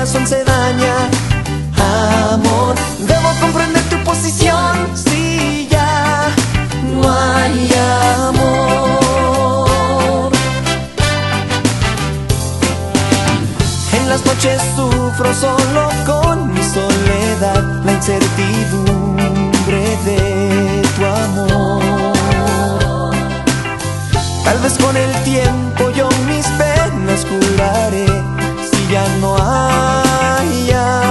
corazón se daña. Amor, debo comprender tu posición. Si ya no hay amor. En las noches sufro solo con mi soledad, la incertidumbre de tu amor. Tal vez con el tiempo yo mis penas curaré, si ya no hay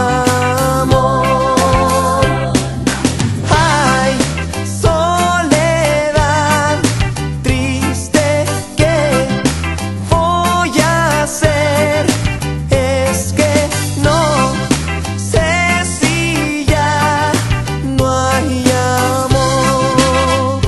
amor. Ay, soledad triste, ¿qué voy a hacer? Es que no sé si ya no hay amor.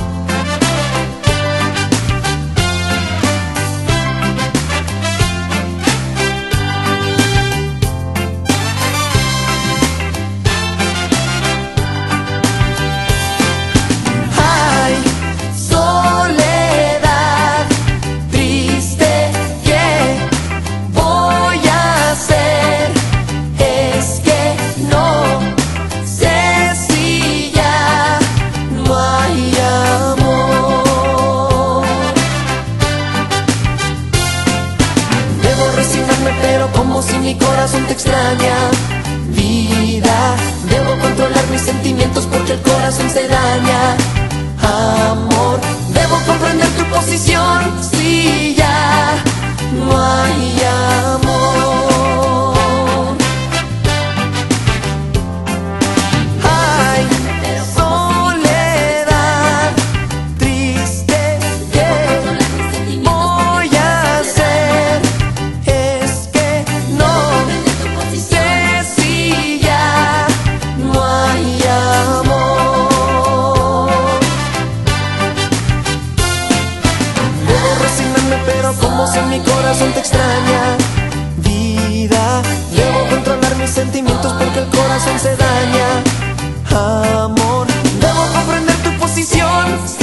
Pero como si mi corazón te extraña, vida, debo controlar mis sentimientos porque el corazón se daña. Amor, debo comprender tu posición. Si ya no hay amor. Ay, soledad triste, ¿qué voy a hacer? Pero como si mi corazón te extraña, vida, debo controlar mis sentimientos porque el corazón se daña. Amor, debo comprender tu posición.